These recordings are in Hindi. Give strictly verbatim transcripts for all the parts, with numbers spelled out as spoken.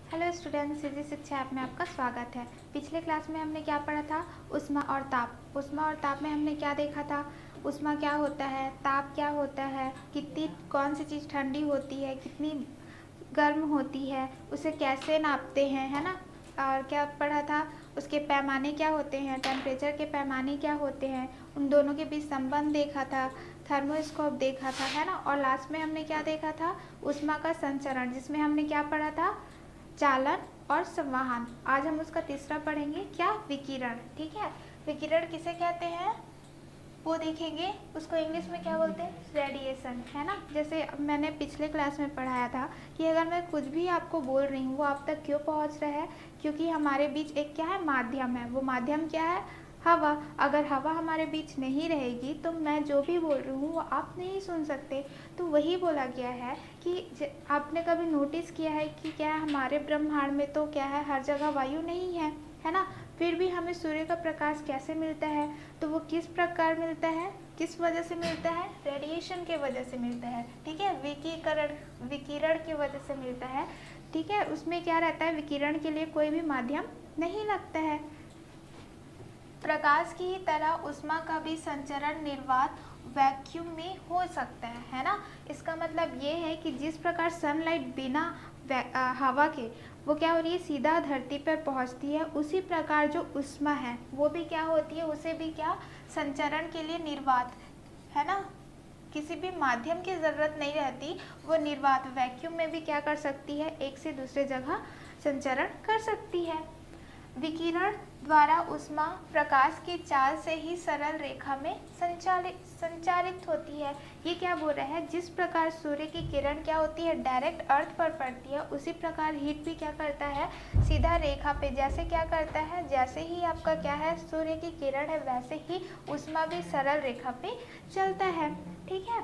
हेलो स्टूडेंट्स, सीधी शिक्षा ऐप में आपका स्वागत है। पिछले क्लास में हमने क्या पढ़ा था? ऊष्मा और ताप। ऊष्मा और ताप में हमने क्या देखा था? ऊष्मा क्या होता है, ताप क्या होता है, कितनी कौन सी चीज़ ठंडी होती है, कितनी गर्म होती है, उसे कैसे नापते हैं, है ना। और क्या पढ़ा था? उसके पैमाने क्या होते हैं, टेम्परेचर के पैमाने क्या होते हैं, उन दोनों के बीच संबंध देखा था, थर्मोस्कोप देखा था, है ना। और लास्ट में हमने क्या देखा था? ऊष्मा का संचरण, जिसमें हमने क्या पढ़ा था? चालन और संवहन। आज हम उसका तीसरा पढ़ेंगे, क्या? विकिरण। ठीक है, विकिरण किसे कहते हैं वो देखेंगे। उसको इंग्लिश में क्या बोलते हैं? रेडिएशन, है ना। जैसे मैंने पिछले क्लास में पढ़ाया था कि अगर मैं कुछ भी आपको बोल रही हूँ वो आप तक क्यों पहुँच रहा है, क्योंकि हमारे बीच एक क्या है? माध्यम है। वो माध्यम क्या है? हवा। अगर हवा हमारे बीच नहीं रहेगी तो मैं जो भी बोल रही हूँ वो आप नहीं सुन सकते। तो वही बोला गया है कि आपने कभी नोटिस किया है कि क्या हमारे ब्रह्मांड में तो क्या है, हर जगह वायु नहीं है, है ना। फिर भी हमें सूर्य का प्रकाश कैसे मिलता है? तो वो किस प्रकार मिलता है, किस वजह से मिलता है? रेडिएशन के वजह से मिलता है। ठीक है, विकिरण विकिरण की वजह से मिलता है। ठीक है, उसमें क्या रहता है? विकिरण के लिए कोई भी माध्यम नहीं लगता है। प्रकाश की ही तरह ऊष्मा का भी संचरण निर्वात वैक्यूम में हो सकता है, है ना। इसका मतलब ये है कि जिस प्रकार सनलाइट बिना हवा के वो क्या हो रही है, सीधा धरती पर पहुंचती है, उसी प्रकार जो ऊष्मा है वो भी क्या होती है, उसे भी क्या संचरण के लिए निर्वात, है ना, किसी भी माध्यम की ज़रूरत नहीं रहती। वो निर्वात वैक्यूम में भी क्या कर सकती है, एक से दूसरे जगह संचरण कर सकती है। विकिरण द्वारा ऊष्मा प्रकाश की चाल से ही सरल रेखा में संचालित संचारित होती है। ये क्या बोल रहा है? जिस प्रकार सूर्य की किरण क्या होती है, डायरेक्ट अर्थ पर पड़ती है, उसी प्रकार हीट भी क्या करता है, सीधा रेखा पे जैसे क्या करता है, जैसे ही आपका क्या है, सूर्य की किरण है, वैसे ही ऊष्मा भी सरल रेखा पे चलता है। ठीक है,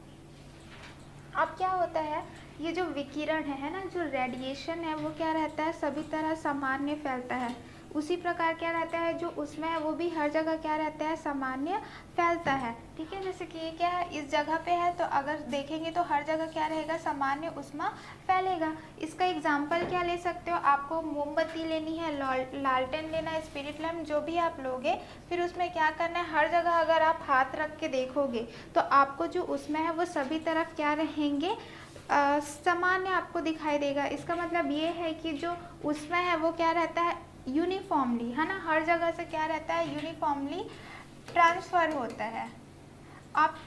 अब क्या होता है, ये जो विकिरण है है ना, जो रेडिएशन है वो क्या रहता है, सभी तरह सामान्य फैलता है। उसी प्रकार क्या रहता है, जो उसमें है वो भी हर जगह क्या रहता है, सामान्य फैलता है। ठीक है, जैसे कि ये क्या है, इस जगह पे है तो अगर देखेंगे तो हर जगह क्या रहेगा, सामान्य ऊष्मा फैलेगा। इसका एग्जाम्पल क्या ले सकते हो, आपको मोमबत्ती लेनी है, लालटेन लेना है, स्पिरिट लैम्प, जो भी आप लोगे, फिर उसमें क्या करना है, हर जगह अगर आप हाथ रख के देखोगे तो आपको जो उसमें है वो सभी तरफ क्या रहेंगे, सामान्य आपको दिखाई देगा। इसका मतलब ये है कि जो उसमें है वो क्या रहता है, यूनिफॉर्मली, है ना, हर जगह से क्या रहता है, यूनिफॉर्मली ट्रांसफर होता है। आप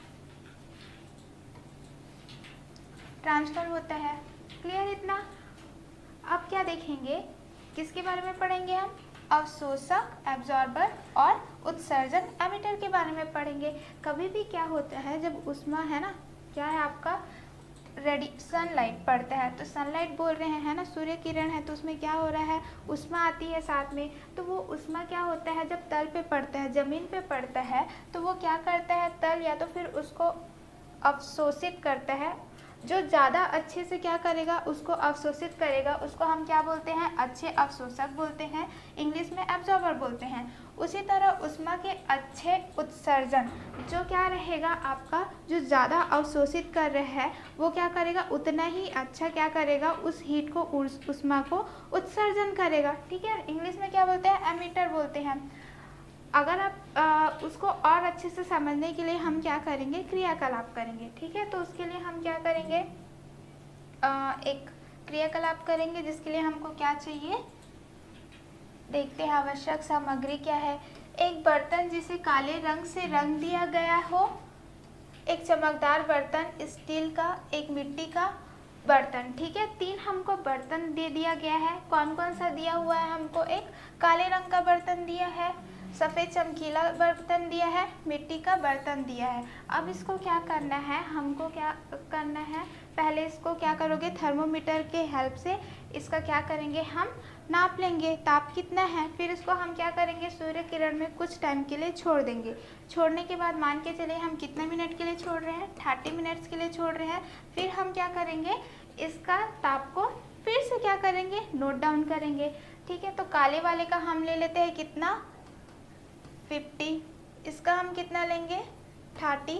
ट्रांसफर होता है, क्लियर इतना। अब क्या देखेंगे, किसके बारे में पढ़ेंगे हम? अवशोषक, एब्जॉर्बर, और उत्सर्जन, एमिटर के बारे में पढ़ेंगे। कभी भी क्या होता है, जब ऊष्मा है ना, क्या है आपका, रेडी सनलाइट पड़ता है, तो सनलाइट बोल रहे हैं, है ना, सूर्य किरण है, तो उसमें क्या हो रहा है, ऊष्मा आती है साथ में। तो वो ऊष्मा क्या होता है, जब तल पे पड़ता है, ज़मीन पे पड़ता है, तो वो क्या करता है, तल या तो फिर उसको अवशोषित करता है। जो ज़्यादा अच्छे से क्या करेगा, उसको अवशोषित करेगा, उसको हम क्या बोलते हैं, अच्छे अवशोषक बोलते हैं, इंग्लिश में एब्जॉर्बर बोलते हैं। उसी तरह ऊष्मा के अच्छे उत्सर्जन, जो क्या रहेगा आपका, जो ज़्यादा अवशोषित कर रहा है वो क्या करेगा, उतना ही अच्छा क्या करेगा, उस हीट को, ऊष्मा को उत्सर्जन करेगा। ठीक है, इंग्लिश में क्या बोलते हैं, एमिटर बोलते हैं। अगर आप आ, उसको और अच्छे से समझने के लिए हम क्या करेंगे, क्रियाकलाप करेंगे। ठीक है, तो उसके लिए हम क्या करेंगे, आ, एक क्रियाकलाप करेंगे, जिसके लिए हमको क्या चाहिए, देखते हैं। आवश्यक सामग्री क्या है, एक बर्तन जिसे काले रंग से रंग दिया गया हो, एक चमकदार बर्तन स्टील का, एक मिट्टी का बर्तन। ठीक है, तीन हमको बर्तन दे दिया गया है। कौन कौन सा दिया हुआ है हमको, एक काले रंग का बर्तन दिया है, सफ़ेद चमकीला बर्तन दिया है, मिट्टी का बर्तन दिया है। अब इसको क्या करना है, हमको क्या करना है, पहले इसको क्या करोगे, थर्मोमीटर के हेल्प से इसका क्या करेंगे, हम नाप लेंगे ताप कितना है। फिर इसको हम क्या करेंगे, सूर्य किरण में कुछ टाइम के लिए छोड़ देंगे। छोड़ने के बाद मान के चलिए हम कितने मिनट के लिए छोड़ रहे हैं, थर्टी मिनट्स के लिए छोड़ रहे हैं। फिर हम क्या करेंगे, इसका ताप को फिर से क्या करेंगे, नोट डाउन करेंगे। ठीक है, तो काले वाले का हम ले लेते हैं कितना, फिफ्टी, इसका हम कितना लेंगे, थर्टी,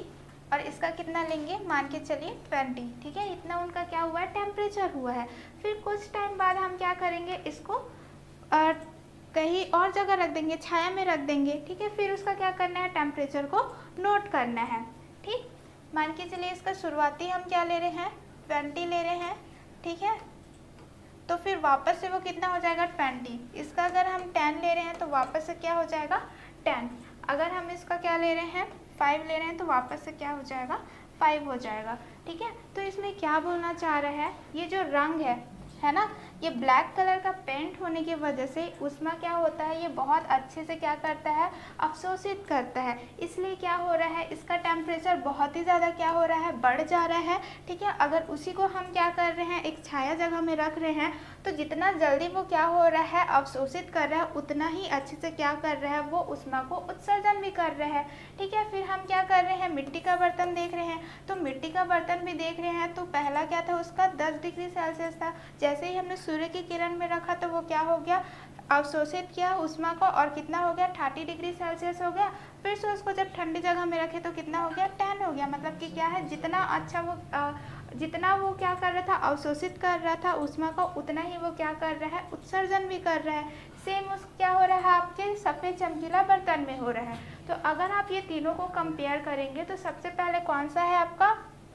और इसका कितना लेंगे, मान के चलिए ट्वेंटी, ठीक है। इतना उनका क्या हुआ है, टेम्परेचर हुआ है। फिर कुछ टाइम बाद हम क्या करेंगे, इसको आ, कहीं और जगह रख देंगे, छाया में रख देंगे, ठीक है। फिर उसका क्या करना है, टेम्परेचर को नोट करना है, ठीक। मान के चलिए इसका शुरुआती हम क्या ले रहे हैं, ट्वेंटी ले रहे हैं, ठीक है। तो फिर वापस से वो कितना हो जाएगा, ट्वेंटी। इसका अगर हम टेन ले रहे हैं तो वापस से क्या हो जाएगा, टेन। अगर हम इसका क्या ले रहे हैं, फाइव ले रहे हैं तो वापस से क्या हो जाएगा, फाइव हो जाएगा, ठीक है। तो इसमें क्या बोलना चाह रहा है, ये जो रंग है है ना, ये ब्लैक कलर का पेंट होने की वजह से उसमें क्या होता है, ये बहुत अच्छे से क्या करता है, अवशोषित करता है। इसलिए क्या हो रहा है, इसका टेम्परेचर बहुत ही ज़्यादा क्या हो रहा है, बढ़ जा रहा है, ठीक है। अगर उसी को हम क्या कर रहे हैं, एक छाया जगह में रख रहे हैं, तो जितना जल्दी वो क्या हो रहा है, अवशोषित कर रहा है, उतना ही अच्छे से क्या कर रहा है, वो ऊष्मा को उत्सर्जन भी कर रहा है, ठीक है। फिर हम क्या कर रहे हैं, मिट्टी का बर्तन देख रहे हैं, तो मिट्टी का बर्तन भी देख रहे हैं, तो पहला क्या था, उसका दस डिग्री सेल्सियस था। जैसे ही हमने सूर्य की किरण में रखा तो वो क्या हो गया, अवशोषित किया ऊष्मा को, और कितना हो गया, थर्टी डिग्री सेल्सियस हो गया। फिर से उसको जब ठंडी जगह में रखे तो कितना हो गया, टेन हो गया। मतलब कि क्या है, जितना अच्छा वो आ, जितना वो क्या कर रहा था, अवशोषित कर रहा था ऊष्मा को, उतना ही वो क्या कर रहा है, उत्सर्जन भी कर रहा है। सेम उस क्या हो रहा है, आपके सफ़ेद चमकीला बर्तन में हो रहा है। तो अगर आप ये तीनों को कंपेयर करेंगे तो सबसे पहले कौन सा है आपका,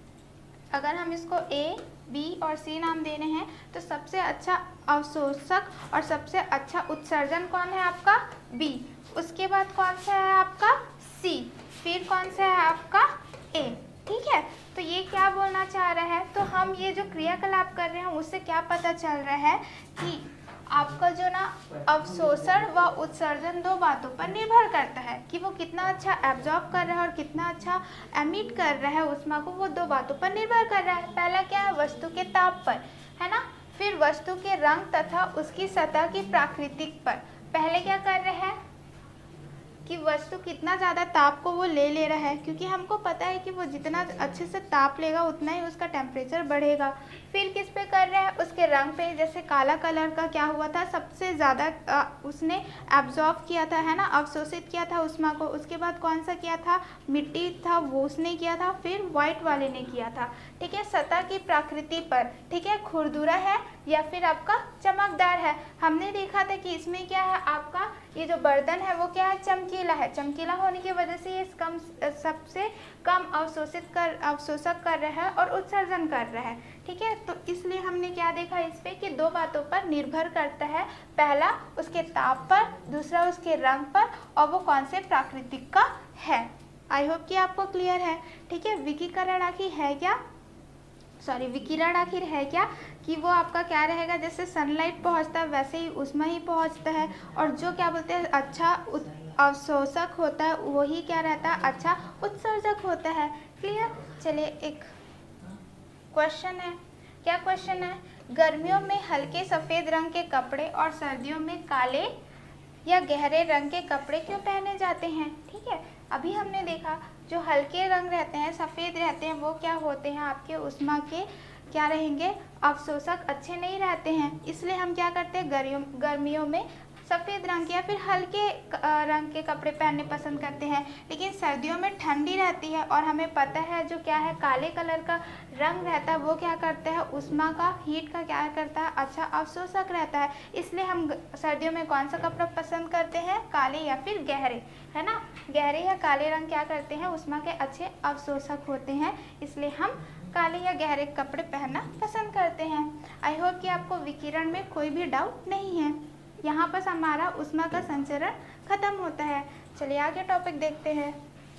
अगर हम इसको ए, बी और सी नाम दे रहे हैं, तो सबसे अच्छा अवशोषक और सबसे अच्छा उत्सर्जन कौन है आपका, बी। उसके बाद कौन सा है आपका, सी। फिर कौन सा है आपका, ए, ठीक है। तो ये क्या बोलना चाह रहा है, तो हम ये जो क्रियाकलाप कर रहे हैं उससे क्या पता चल रहा है कि आपका जो ना अवशोषण व उत्सर्जन दो बातों पर निर्भर करता है, कि वो कितना अच्छा एब्जॉर्ब कर रहा है और कितना अच्छा एमिट कर रहा है ऊष्मा को, वो दो बातों पर निर्भर कर रहा है। पहला क्या है, वस्तु के ताप पर, है ना। फिर वस्तु के रंग तथा उसकी सतह की प्राकृतिक पर। पहले क्या कर रहे हैं कि वस्तु कितना ज़्यादा ताप को वो ले ले रहा है, क्योंकि हमको पता है कि वो जितना अच्छे से ताप लेगा उतना ही उसका टेम्परेचर बढ़ेगा। फिर किस पे कर रहा है, उसके रंग पे। जैसे काला कलर का क्या हुआ था, सबसे ज़्यादा उसने एब्जॉर्ब किया था, है ना, अवशोषित किया था ऊष्मा को। उसके बाद कौन सा किया था, मिट्टी था, वो उसने किया था। फिर वाइट वाले ने किया था, ठीक है। सतह की प्रकृति पर, ठीक है, खुरदुरा है या फिर आपका चमकदार है। हमने देखा था कि इसमें क्या है, आपका ये जो बर्तन है वो क्या है, चमकीला है। चमकीला होने की वजह से ये कम सबसे कम अवशोषित कर अवशोषक कर रहा है और उत्सर्जन कर रहा है, ठीक है। तो इसलिए हमने क्या देखा इस पे कि दो बातों पर निर्भर करता है, पहला उसके ताप पर, दूसरा उसके रंग पर, और वो कौन से प्राकृतिक का है। आई होप कि आपको क्लियर है, ठीक है। विकिरण आखिर है क्या, सॉरी विकिरण आखिर है क्या, कि वो आपका क्या रहेगा, जैसे सनलाइट पहुंचता है वैसे ही ऊष्मा ही पहुंचता है, और जो क्या बोलते हैं अच्छा अवशोषक होता है वही क्या रहता है, अच्छा उत्सर्जक होता है। क्लियर। चलिए एक क्वेश्चन है, क्या क्वेश्चन है, गर्मियों में हल्के सफ़ेद रंग के कपड़े और सर्दियों में काले या गहरे रंग के कपड़े क्यों पहने जाते हैं, ठीक है। अभी हमने देखा जो हल्के रंग रहते हैं, सफ़ेद रहते हैं, वो क्या होते हैं, आपके ऊष्मा के क्या रहेंगे, अवशोषक अच्छे नहीं रहते हैं। इसलिए हम क्या करते हैं, गर्मियों गर्मियों में सफ़ेद रंग के या फिर हल्के रंग के कपड़े पहनने पसंद करते हैं। लेकिन सर्दियों में ठंडी रहती है और हमें पता है जो क्या है, काले कलर का रंग रहता है वो क्या करता है, ऊष्मा का, हीट का क्या करता है, अच्छा अवशोषक रहता है। इसलिए हम सर्दियों में कौन सा कपड़ा पसंद करते हैं, काले या फिर गहरे, है ना। गहरे या काले रंग क्या करते हैं, ऊष्मा के अच्छे अवशोषक होते हैं, इसलिए हम काले या गहरे कपड़े पहनना पसंद करते हैं। आई होप कि आपको विकिरण में कोई भी डाउट नहीं है। यहाँ पर हमारा ऊष्मा का संचरण खत्म होता है। चलिए आगे टॉपिक देखते हैं,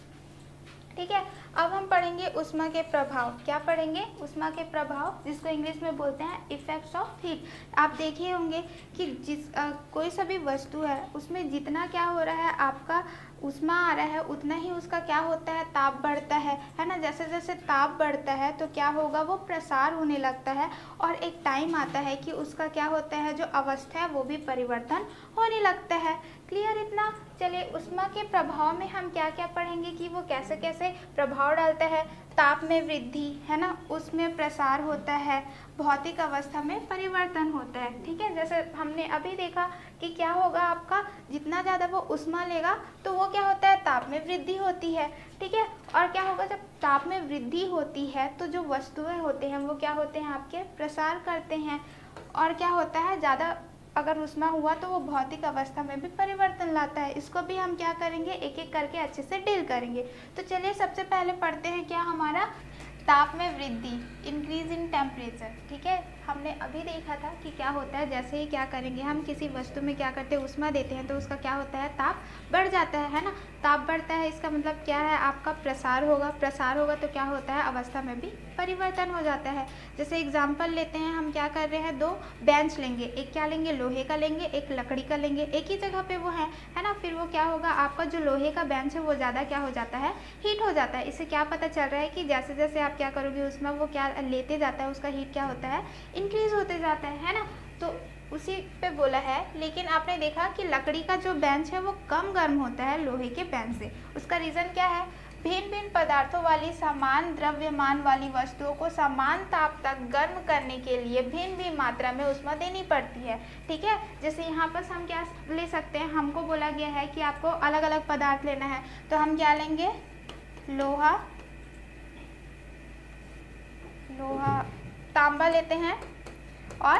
ठीक है। अब हम पढ़ेंगे ऊष्मा के प्रभाव। क्या पढ़ेंगे, ऊष्मा के प्रभाव, जिसको इंग्लिश में बोलते हैं इफेक्ट्स ऑफ हीट। आप देखे होंगे कि जिस आ, कोई सा भी वस्तु है उसमें जितना क्या हो रहा है, आपका ऊष्मा आ रहा है, उतना ही उसका क्या होता है, ताप बढ़ता है, है ना। जैसे जैसे ताप बढ़ता है तो क्या होगा, वो प्रसार होने लगता है, और एक टाइम आता है कि उसका क्या होता है, जो अवस्था है वो भी परिवर्तन होने लगता है। क्लियर इतना। चलिए ऊष्मा के प्रभाव में हम क्या क्या पढ़ेंगे कि वो कैसे कैसे प्रभाव डालता है। ताप में वृद्धि, है ना, उसमें प्रसार होता है, भौतिक अवस्था में परिवर्तन होता है, ठीक है। जैसे हमने अभी देखा कि क्या होगा, आपका जितना ज़्यादा वो ऊष्मा लेगा तो वो वो क्या होता है, ताप में वृद्धि होती है। ठीक है, और क्या होगा, जब ताप में वृद्धि होती है तो जो वस्तुएं होते हैं वो क्या होते हैं, आपके प्रसार करते हैं। और क्या होता है, ज़्यादा अगर ऊष्मा हुआ तो वो भौतिक अवस्था में भी परिवर्तन लाता है। इसको भी हम क्या करेंगे, एक एक करके अच्छे से डील करेंगे। तो चलिए सबसे पहले पढ़ते हैं क्या हमारा ताप में वृद्धि, इंक्रीज इन टेम्परेचर। ठीक है, हमने अभी देखा था कि क्या होता है, जैसे ही क्या करेंगे हम किसी वस्तु में क्या करते हैं, ऊष्मा देते हैं तो उसका क्या होता है, ताप बढ़ जाता है, है ना। ताप बढ़ता है, इसका मतलब क्या है, आपका प्रसार होगा। प्रसार होगा तो क्या होता है, अवस्था में भी परिवर्तन हो जाता है। जैसे एग्जाम्पल लेते हैं, हम क्या कर रहे हैं, दो बेंच लेंगे, एक क्या लेंगे, लोहे का लेंगे, एक लकड़ी का लेंगे, एक ही जगह पे वो है है ना। फिर वो क्या होगा, आपका जो लोहे का बेंच है वो ज़्यादा क्या हो जाता है, हीट हो जाता है। इससे क्या पता चल रहा है कि जैसे जैसे आप क्या करोगे उसमें, वो क्या लेते जाता है, उसका हीट क्या होता है, इंक्रीज होते जाता है है ना। तो उसी पे बोला है। लेकिन आपने देखा कि लकड़ी का जो बेंच है वो कम गर्म होता है लोहे के बेंच से। उसका रीज़न क्या है, भिन्न भिन्न पदार्थों वाली समान द्रव्यमान वाली वस्तुओं को समान ताप तक गर्म करने के लिए भिन्न भिन्न मात्रा में ऊष्मा देनी पड़ती है। ठीक है, जैसे यहाँ पर हम क्या ले सकते हैं, हमको बोला गया है कि आपको अलग अलग पदार्थ लेना है, तो हम क्या लेंगे, लोहा लोहा तांबा लेते हैं और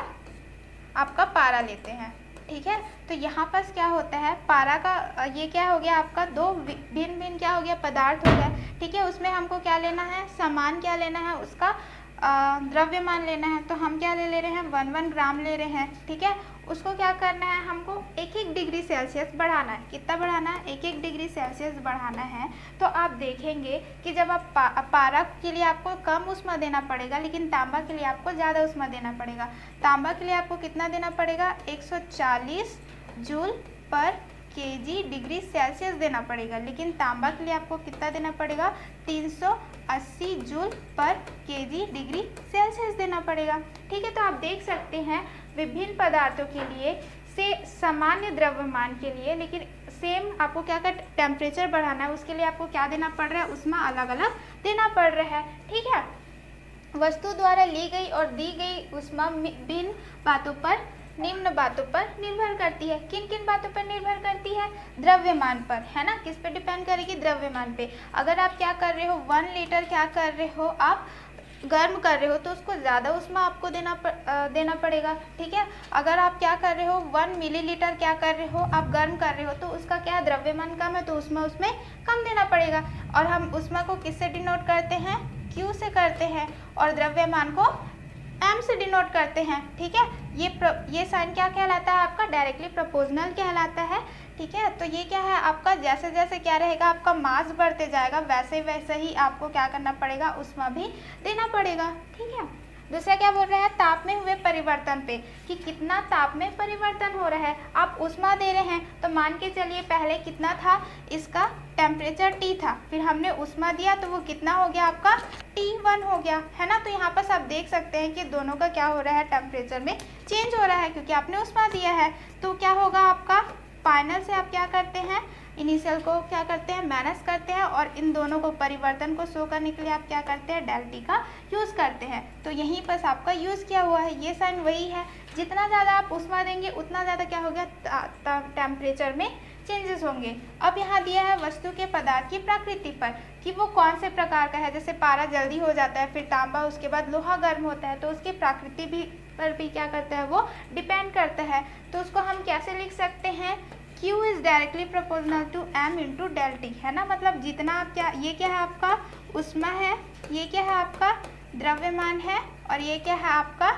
आपका पारा लेते हैं। ठीक है, तो यहाँ पर क्या होता है, पारा का ये क्या हो गया, आपका दो भिन्न भिन्न क्या हो गया, पदार्थ हो गया। ठीक है, उसमें हमको क्या लेना है, समान क्या लेना है, उसका द्रव्यमान लेना है। तो हम क्या ले ले रहे हैं, वन वन ग्राम ले रहे हैं। ठीक है, उसको क्या करना है, हमको एक एक डिग्री सेल्सियस बढ़ाना है। कितना बढ़ाना है, एक एक डिग्री सेल्सियस बढ़ाना है। तो आप देखेंगे कि जब आप पा, पारा के लिए आपको कम ऊष्मा देना पड़ेगा, लेकिन तांबा के लिए आपको ज़्यादा ऊष्मा देना पड़ेगा। तांबा के लिए आपको कितना देना पड़ेगा, एक सौ चालीस joule per kg degree Celsius देना पड़ेगा, लेकिन तांबा के लिए आपको कितना देना पड़ेगा, तीन सौ अस्सी joule per kg degree Celsius देना पड़ेगा। ठीक है, तो आप देख सकते हैं विभिन्न पदार्थों के लिए से सामान्य द्रव्यमान के लिए, लेकिन सेम आपको क्या कर टेम्परेचर बढ़ाना है, उसके लिए आपको क्या देना पड़ रहा है, ऊष्मा अलग अलग देना पड़ रहा है। ठीक है, वस्तु द्वारा ली गई और दी गई ऊष्मा भिन्न बातों पर निम्न बातों पर निर्भर करती है। किन किन बातों पर निर्भर करती है, द्रव्यमान पर, है ना। किस पे डिपेंड करेगी, द्रव्यमान पे। अगर आप क्या कर रहे हो, वन लीटर क्या कर रहे हो, आप गर्म कर रहे हो तो उसको ज़्यादा ऊष्मा आपको देना प, आ, देना पड़ेगा। ठीक है, अगर आप क्या कर रहे हो, वन मिलीलीटर क्या कर रहे हो, आप गर्म कर रहे हो तो उसका क्या द्रव्यमान कम है, तो ऊष्मा उसमें कम देना पड़ेगा। और हम ऊष्मा को किससे डिनोट करते हैं, क्यू से करते हैं, और द्रव्यमान को एम से डिनोट करते हैं। ठीक है, ये प्र, ये साइन क्या कहलाता है, आपका डायरेक्टली प्रोपोर्शनल कहलाता है। ठीक है, तो ये क्या है, आपका जैसे जैसे क्या रहेगा, आपका मास बढ़ते जाएगा, वैसे वैसे ही आपको क्या करना पड़ेगा, ऊष्मा भी देना पड़ेगा। ठीक है, दूसरा क्या बोल रहा है, ताप में हुए परिवर्तन पे, कि कितना ताप में परिवर्तन हो रहा है। आप ऊष्मा दे रहे हैं तो मान के चलिए पहले कितना था, इसका टेम्परेचर टी था, फिर हमने ऊष्मा दिया तो वो कितना हो गया, आपका टी वन हो गया, है ना। तो यहाँ पर आप देख सकते हैं कि दोनों का क्या हो रहा है, टेम्परेचर में चेंज हो रहा है, क्योंकि आपने ऊष्मा दिया है। तो क्या होगा, आपका फाइनल से आप क्या करते हैं, इनिशियल को क्या करते हैं, माइनस करते हैं, और इन दोनों को परिवर्तन को शो करने के लिए आप क्या करते हैं, डेल टी का यूज़ करते हैं। तो यहीं पर आपका यूज़ किया हुआ है, ये साइन वही है। जितना ज़्यादा आप ऊष्मा देंगे उतना ज़्यादा क्या हो गया, टेम्परेचर में चेंजेस होंगे। अब यहाँ दिया है वस्तु के पदार्थ की प्रकृति पर, कि वो कौन से प्रकार का है। जैसे पारा जल्दी हो जाता है, फिर तांबा, उसके बाद लोहा गर्म होता है, तो उसकी प्रकृति भी पर भी क्या करता है, वो डिपेंड करता है। तो उसको हम कैसे लिख सकते हैं, Q is directly proportional to M into del T, है ना। मतलब जितना आप क्या, ये क्या है आपका ऊष्मा है, ये क्या है आपका द्रव्यमान है, और ये क्या है आपका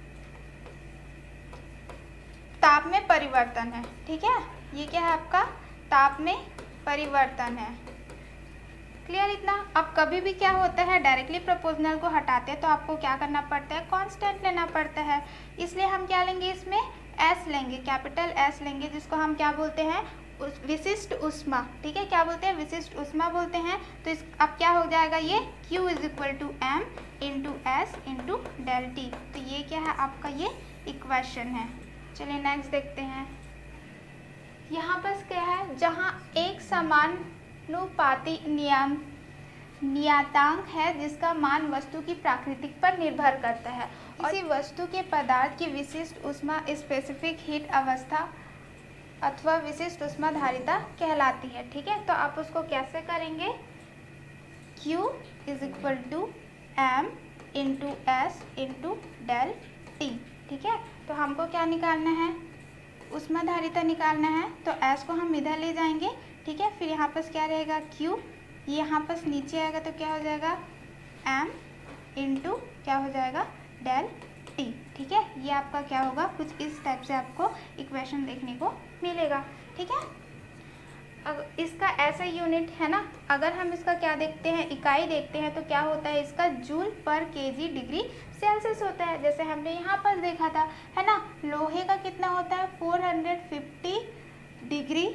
ताप में परिवर्तन है। ठीक है, ये क्या है आपका ताप में परिवर्तन है। क्लियर इतना। अब कभी भी क्या होता है, डायरेक्टली प्रोपोर्शनल को हटाते हैं तो आपको क्या करना पड़ता है, कांस्टेंट लेना पड़ता है। इसलिए हम क्या लेंगे, इसमें एस लेंगे, कैपिटल एस लेंगे, जिसको हम क्या बोलते हैं, उस विशिष्ट ऊष्मा। ठीक है, क्या बोलते हैं, विशिष्ट ऊष्मा बोलते हैं। तो इस अब क्या हो जाएगा, ये Q is equal to M into S into del t. तो ये क्या है आपका, ये इक्वेशन है। चलिए नेक्स्ट देखते हैं। यहाँ पर क्या है, जहाँ एक समानुपाती नियम नियतांक है जिसका मान वस्तु की प्रकृति पर निर्भर करता है, और किसी वस्तु के पदार्थ की विशिष्ट ऊष्मा स्पेसिफिक हीट अवस्था अथवा विशिष्ट ऊष्माधारिता कहलाती है। ठीक है, तो आप उसको कैसे करेंगे, Q is equal to M into S into del t. ठीक है, तो हमको क्या निकालना है, ऊष्माधारिता निकालना है, तो S को हम इधर ले जाएंगे। ठीक है, फिर यहाँ पर क्या रहेगा Q, ये यहाँ पर नीचे आएगा तो क्या हो जाएगा M इंटू क्या हो जाएगा डेल टी। ठीक है, ये आपका क्या होगा, कुछ इस टाइप से आपको इक्वेशन देखने को मिलेगा। ठीक है, अब इसका ऐसा यूनिट है ना, अगर हम इसका क्या देखते हैं, इकाई देखते हैं, तो क्या होता है इसका joule per kg degree Celsius होता है, जैसे हमने यहाँ पर देखा था, है ना। लोहे का कितना होता है, four hundred fifty degree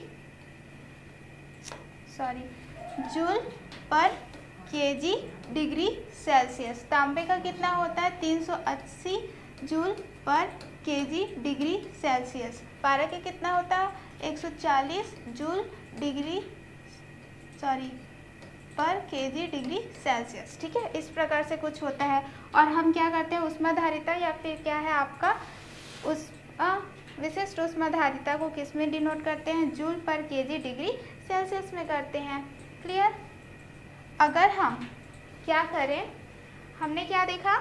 sorry joule per kg degree Celsius. तांबे का कितना होता है, तीन सौ अस्सी joule per kg degree Celsius. पारा के कितना होता है, एक सौ चालीस joule degree sorry per kg degree Celsius. ठीक है, इस प्रकार से कुछ होता है। और हम क्या करते हैं, ऊष्माधारिता या फिर क्या है आपका उस विशिष्ट ऊष्माधारिता को किस में डिनोट करते हैं, joule per kg degree Celsius में करते हैं। क्लियर। अगर हम क्या करें, हमने क्या देखा,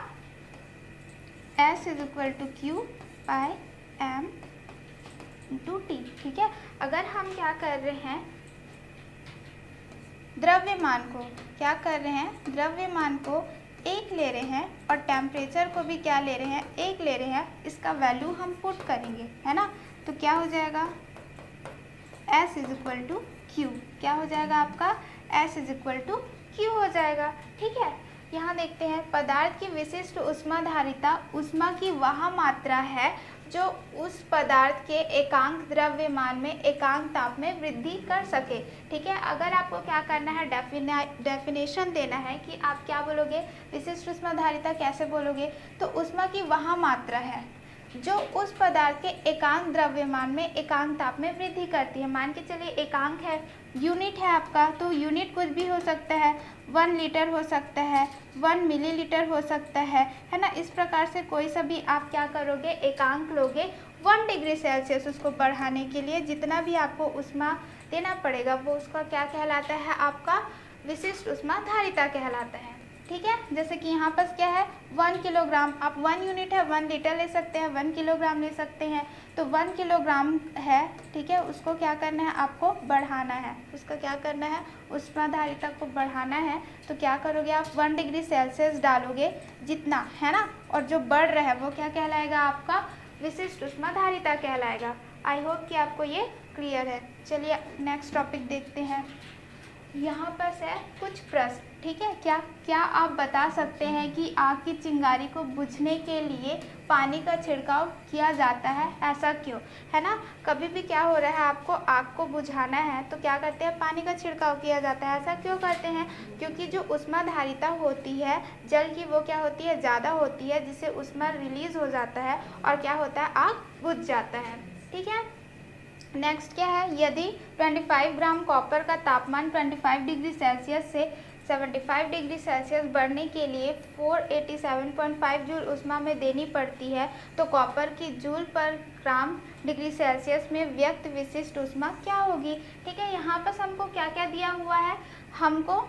S is equal to Q by M into T. ठीक है, अगर हम क्या कर रहे हैं, द्रव्यमान को क्या कर रहे हैं, द्रव्यमान को एक ले रहे हैं और टेम्परेचर को भी क्या ले रहे हैं, एक ले रहे हैं, इसका वैल्यू हम पुट करेंगे, है ना। तो क्या हो जाएगा, S is equal to Q, क्या हो जाएगा आपका, S is equal to Q हो जाएगा। ठीक है, यहाँ देखते हैं, पदार्थ की विशिष्ट ऊष्माधारिता ऊष्मा की वह मात्रा है जो उस पदार्थ के एकांक द्रव्यमान में एकांक ताप में वृद्धि कर सके। ठीक है, अगर आपको क्या करना है, डेफिने डेफिनेशन देना है कि आप क्या बोलोगे, विशिष्ट ऊष्माधारिता कैसे बोलोगे, तो ऊष्मा की वह मात्रा है जो उस पदार्थ के एकांक द्रव्यमान में एकांक ताप में वृद्धि करती है। मान के चलिए एकांक है, यूनिट है आपका, तो यूनिट कुछ भी हो सकता है, वन लीटर हो सकता है, वन मिलीलीटर हो सकता है, है ना। इस प्रकार से कोई सा भी आप क्या करोगे, एकांक लोगे, वन डिग्री सेल्सियस उसको बढ़ाने के लिए जितना भी आपको ऊष्मा देना पड़ेगा वो उसका क्या कहलाता है, आपका विशिष्ट ऊष्माधारिता कहलाता है। ठीक है, जैसे कि यहाँ पर क्या है, वन किलोग्राम, आप वन यूनिट है, वन लीटर ले सकते हैं, वन किलोग्राम ले सकते हैं, तो वन किलोग्राम है। ठीक है, उसको क्या करना है, आपको बढ़ाना है, उसका क्या करना है, ऊष्माधारिता को बढ़ाना है। तो क्या करोगे आप, वन डिग्री सेल्सियस डालोगे जितना, है ना, और जो बढ़ रहा है वो क्या कहलाएगा, आपका विशिष्ट ऊष्माधारिता कहलाएगा। आई होप कि आपको ये क्लियर है। चलिए नेक्स्ट टॉपिक देखते हैं। यहाँ पर है कुछ प्रश्न। ठीक है, क्या क्या आप बता सकते हैं कि आग की चिंगारी को बुझने के लिए पानी का छिड़काव किया जाता है, ऐसा क्यों, है ना। कभी भी क्या हो रहा है, आपको आग को बुझाना है तो क्या करते हैं, पानी का छिड़काव किया जाता है। ऐसा क्यों करते हैं, क्योंकि जो ऊष्माधारिता होती है जल की वो क्या होती है, ज़्यादा होती है, जिससे ऊष्मा रिलीज हो जाता है और क्या होता है, आग बुझ जाता है। ठीक है, नेक्स्ट क्या है, यदि पच्चीस ग्राम कॉपर का तापमान पच्चीस डिग्री सेल्सियस से पचहत्तर डिग्री सेल्सियस बढ़ने के लिए चार सौ सत्तासी पॉइंट पाँच जूल ऊष्मा में देनी पड़ती है, तो कॉपर की joule per gram degree Celsius में व्यक्त विशिष्ट ऊष्मा क्या होगी। ठीक है, यहाँ पर हमको क्या क्या दिया हुआ है, हमको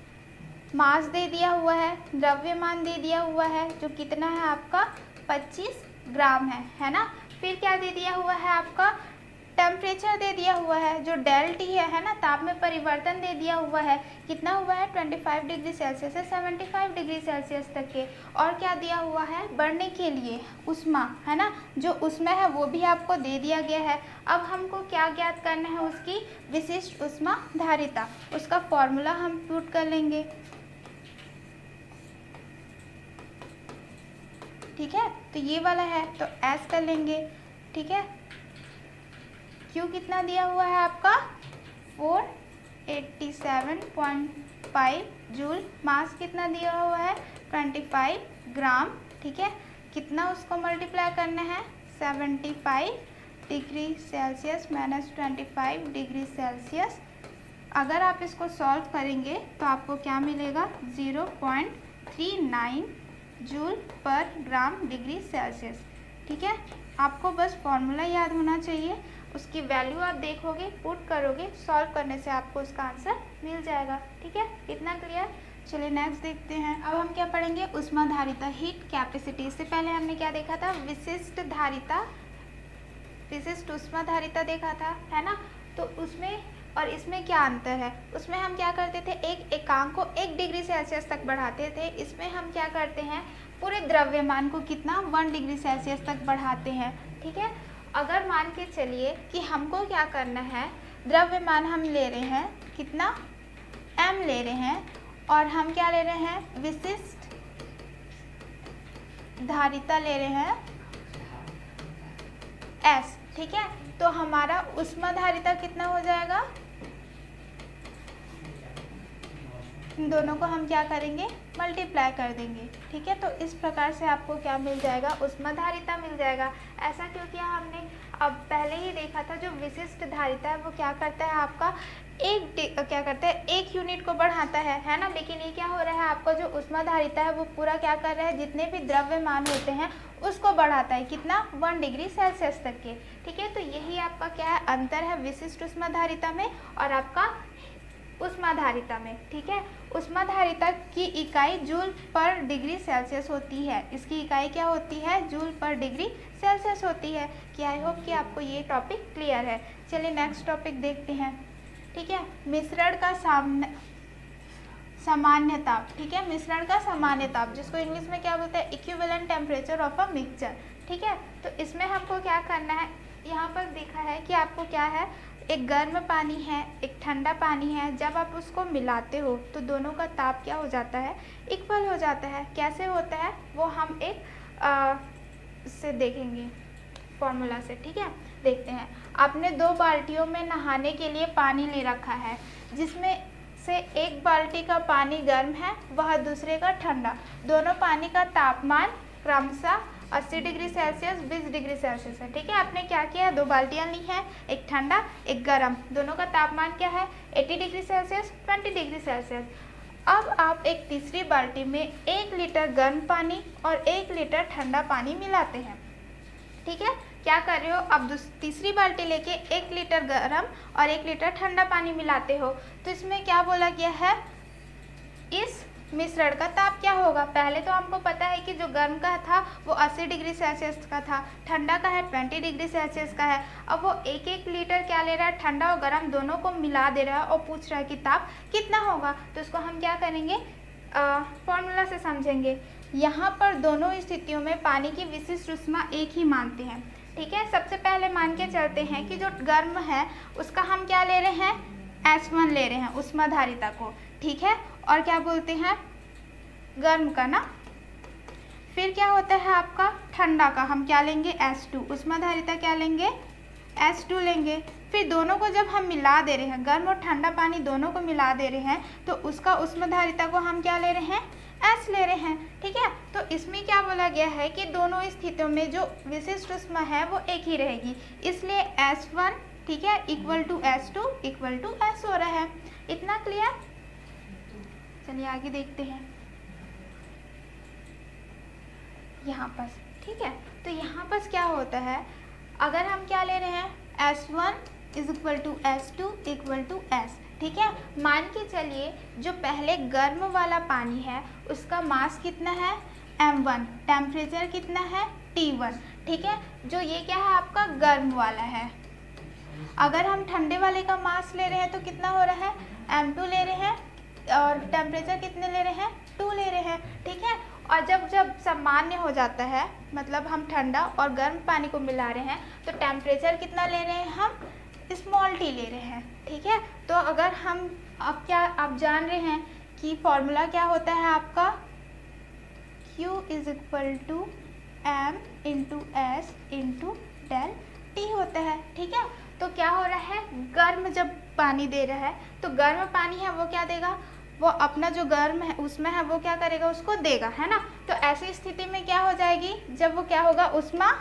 मास दे दिया हुआ है, द्रव्यमान दे दिया हुआ है जो कितना है आपका पच्चीस ग्राम है, है ना। फिर क्या दे दिया हुआ है, आपका टेम्परेचर दे दिया हुआ है जो डेल टी है, है ना, ताप में परिवर्तन दे दिया हुआ है, कितना हुआ है पच्चीस डिग्री सेल्सियस से पचहत्तर डिग्री सेल्सियस तक के। और क्या दिया हुआ है, बढ़ने के लिए ऊष्मा, है ना, जो ऊष्मा है वो भी आपको दे दिया गया है। अब हमको क्या ज्ञात करना है, उसकी विशिष्ट ऊष्माधारिता, उसका फॉर्मूला हम पुट कर लेंगे। ठीक है, तो ये वाला है तो एस कर लेंगे। ठीक है, क्यू कितना दिया हुआ है आपका चार सौ सत्तासी पॉइंट पाँच जूल, मास कितना दिया हुआ है पच्चीस ग्राम। ठीक है, कितना उसको मल्टीप्लाई करना है, पचहत्तर डिग्री सेल्सियस माइनस पच्चीस डिग्री सेल्सियस। अगर आप इसको सॉल्व करेंगे तो आपको क्या मिलेगा, zero point three nine joule per gram degree Celsius. ठीक है, आपको बस फॉर्मूला याद होना चाहिए उसकी वैल्यू आप देखोगे, पुट करोगे, सॉल्व करने से आपको उसका आंसर मिल जाएगा। ठीक है, इतना क्लियर। चलिए नेक्स्ट देखते हैं। अब हम क्या पढ़ेंगे, ऊष्माधारिता, हीट कैपेसिटी। इससे पहले हमने क्या देखा था, विशिष्ट धारिता, विशिष्ट ऊष्माधारिता देखा था, है ना। तो उसमें और इसमें क्या अंतर है, उसमें हम क्या करते थे, एक एकांक को एक डिग्री सेल्सियस तक बढ़ाते थे। इसमें हम क्या करते हैं, पूरे द्रव्यमान को कितना, वन डिग्री सेल्सियस तक बढ़ाते हैं। ठीक है, अगर मान के चलिए कि हमको क्या करना है, द्रव्यमान हम ले रहे हैं कितना, m ले रहे हैं, और हम क्या ले रहे हैं, विशिष्ट धारिता ले रहे हैं S। ठीक है, तो हमारा ऊष्माधारिता कितना हो जाएगा, इन दोनों को हम क्या करेंगे, मल्टीप्लाई कर देंगे। ठीक है, तो इस प्रकार से आपको क्या मिल जाएगा, ऊष्माधारिता मिल जाएगा। ऐसा क्यों किया हमने, अब पहले ही देखा था, जो विशिष्ट धारिता है वो क्या करता है, आपका एक क्या करता है, एक यूनिट को बढ़ाता है, है ना। लेकिन ये क्या हो रहा है, आपका जो ऊष्माधारिता है वो पूरा क्या कर रहा है, जितने भी द्रव्यमान होते हैं उसको बढ़ाता है, कितना, वन डिग्री सेल्सियस तक के। ठीक है, तो यही आपका क्या है, अंतर है विशिष्ट ऊष्माधारिता में और आपका ऊष्माधारिता में। ठीक है, ऊष्माधारिता की इकाई जूल पर डिग्री सेल्सियस होती है, इसकी इकाई क्या होती है, जूल पर डिग्री सेल्सियस होती है। कि आई होप कि आपको ये टॉपिक क्लियर है। चलिए नेक्स्ट टॉपिक देखते हैं। ठीक है, मिश्रण का सामने सामान्य ताप। ठीक है, मिश्रण का सामान्य ताप, जिसको इंग्लिश में क्या बोलते हैं, equivalent temperature of a mixture. ठीक है, तो इसमें हमको क्या करना है, यहाँ पर देखा है कि आपको क्या है, एक गर्म पानी है, एक ठंडा पानी है, जब आप उसको मिलाते हो तो दोनों का ताप क्या हो जाता है, इक्वल हो जाता है। कैसे होता है वो हम एक आ, से देखेंगे फॉर्मूला से। ठीक है, देखते हैं। आपने दो बाल्टियों में नहाने के लिए पानी ले रखा है, जिसमें से एक बाल्टी का पानी गर्म है, वह दूसरे का ठंडा। दोनों पानी का तापमान क्रमशः अस्सी डिग्री सेल्सियस, बीस डिग्री सेल्सियस है। ठीक है, आपने क्या किया, दो बाल्टियाँ ली हैं, एक ठंडा एक गर्म, दोनों का तापमान क्या है, अस्सी डिग्री सेल्सियस, बीस डिग्री सेल्सियस। अब आप एक तीसरी बाल्टी में एक लीटर गर्म पानी और एक लीटर ठंडा पानी मिलाते हैं। ठीक है, क्या कर रहे हो, अब तीसरी बाल्टी लेके एक लीटर गर्म और एक लीटर ठंडा पानी मिलाते हो। तो इसमें क्या बोला गया है, इस मिश्रण का ताप क्या होगा। पहले तो हमको पता है कि जो गर्म का था वो अस्सी डिग्री सेल्सियस का था, ठंडा का है बीस डिग्री सेल्सियस का है। अब वो एक एक लीटर क्या ले रहा है, ठंडा और गर्म दोनों को मिला दे रहा है और पूछ रहा है कि ताप कितना होगा। तो इसको हम क्या करेंगे, फॉर्मूला से समझेंगे। यहाँ पर दोनों स्थितियों में पानी की विशिष्ट ऊष्मा एक ही मानते हैं। ठीक है, सबसे पहले मान के चलते हैं कि जो गर्म है उसका हम क्या ले रहे हैं, एस वन ले रहे हैं ऊष्माधारिता को। ठीक है, और क्या बोलते हैं, गर्म का ना। फिर क्या होता है आपका ठंडा का, हम क्या लेंगे, एस टू, ऊष्माधारिता क्या लेंगे, एस टू लेंगे। फिर दोनों को जब हम मिला दे रहे हैं, गर्म और ठंडा पानी दोनों को मिला दे रहे हैं, तो उसका ऊष्माधारिता को हम क्या ले रहे हैं, एस ले रहे हैं। ठीक है, तो इसमें क्या बोला गया है कि दोनों स्थितियों में जो विशिष्ट ऊष्मा है वो एक ही रहेगी, इसलिए एस वन, ठीक है, equal to S two equal to S हो रहा है। इतना क्लियर। चलिए आगे देखते हैं यहाँ पर। ठीक है, तो यहाँ पर क्या होता है, अगर हम क्या ले रहे हैं, S one is equal to S two equal to S. ठीक है, मान के चलिए जो पहले गर्म वाला पानी है उसका मास कितना है, एम वन, टेम्परेचर कितना है, टी वन। ठीक है, जो ये क्या है आपका गर्म वाला है। अगर हम ठंडे वाले का मास ले रहे हैं तो कितना हो रहा है, एम टू ले रहे हैं और टेम्परेचर कितने ले रहे हैं, टू ले रहे हैं। ठीक है, और जब जब सामान्य हो जाता है, मतलब हम ठंडा और गर्म पानी को मिला रहे हैं, तो टेम्परेचर कितना ले रहे हैं, हम स्मॉल टी ले रहे हैं। ठीक है, तो अगर हम अब क्या आप जान रहे हैं कि फॉर्मूला क्या होता है आपका, Q is equal to M into S into del T होता है। ठीक है, तो क्या हो रहा है, गर्म जब पानी दे रहा है तो गर्म पानी है वो क्या देगा, वो अपना जो गर्म है उसमें है वो क्या करेगा, उसको देगा, है ना। तो ऐसी स्थिति में क्या हो जाएगी, जब वो क्या होगा, ऊष्मा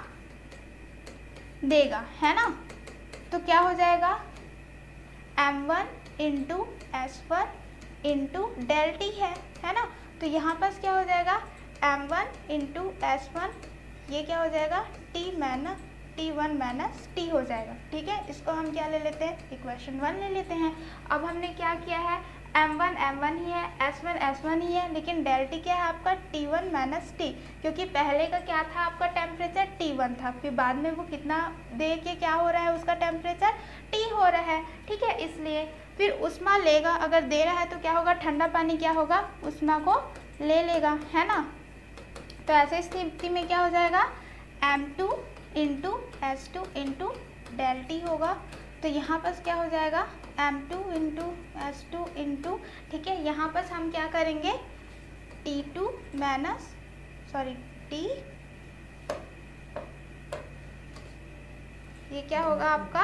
देगा, है ना। तो क्या हो जाएगा, M one into S one into del T है, है ना। तो यहाँ पर क्या हो जाएगा, M one into S one, ये क्या हो जाएगा, टी मैन टी वन माइनस टी हो जाएगा। ठीक है, इसको हम क्या ले लेते हैं, इक्वेशन वन ले लेते हैं। अब हमने क्या किया है, एम वन एम वन ही है, एस वन एस वन ही है, लेकिन डेल टी क्या है आपका टी वन माइनस टी, क्योंकि पहले का क्या था आपका टेम्परेचर टी वन था, फिर बाद में वो कितना दे के क्या हो रहा है उसका टेम्परेचर टी हो रहा है। ठीक है, इसलिए फिर उष्मा लेगा, अगर दे रहा है तो क्या होगा, ठंडा पानी क्या होगा, उष्मा को ले लेगा, है ना। तो ऐसे स्थिति में क्या हो जाएगा, M two into S two into del T होगा। तो यहाँ पर क्या हो जाएगा, M two into S two into, ठीक है, यहाँ पर हम क्या करेंगे, T two minus sorry T, ये क्या होगा आपका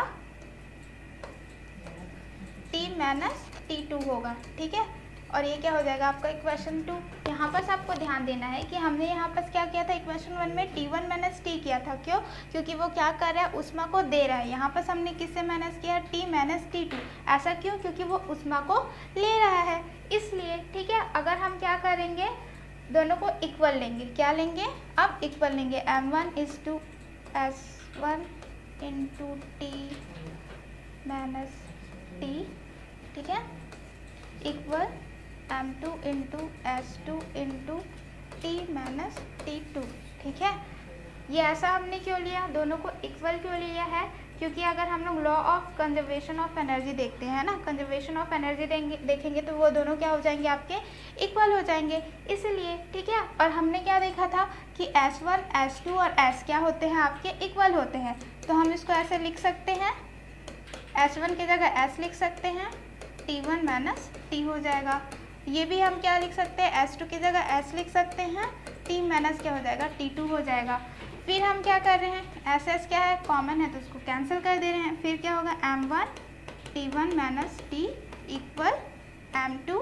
टी माइनस टी टू होगा। ठीक है, और ये क्या हो जाएगा आपका इक्वेशन टू। यहाँ पर आपको ध्यान देना है कि हमने यहाँ पर क्या किया था, इक्वेशन वन में टी वन माइनस टी किया था, क्यों, क्योंकि वो क्या कर रहा है, उष्मा को दे रहा है। यहाँ पर हमने किससे माइनस किया, टी माइनस टी टू, ऐसा क्यों, क्योंकि वो उष्मा को ले रहा है, इसलिए। ठीक है, अगर हम क्या करेंगे, दोनों को इक्वल लेंगे, क्या लेंगे, अब इक्वल लेंगे, M one is to S one into T minus T, ठीक है, equal M two into S two into T minus T two. ठीक है, ये ऐसा हमने क्यों लिया, दोनों को इक्वल क्यों लिया है, क्योंकि अगर हम लोग law of conservation of energy देखते हैं ना, कंजर्वेशन ऑफ एनर्जी देखेंगे तो वो दोनों क्या हो जाएंगे, आपके इक्वल हो जाएंगे, इसलिए। ठीक है, और हमने क्या देखा था कि एस वन एस टू और S क्या होते हैं, आपके इक्वल होते हैं। तो हम इसको ऐसे लिख सकते हैं, एस वन की जगह S लिख सकते हैं, टी वन माइनस टी हो जाएगा। ये भी हम क्या लिख सकते हैं, एस टू की जगह S लिख सकते हैं, टी माइनस क्या हो जाएगा, टी टू हो जाएगा। फिर हम क्या कर रहे हैं, एस एस क्या है, कॉमन है, तो उसको कैंसिल कर दे रहे हैं। फिर क्या होगा, M one T one minus T equal M two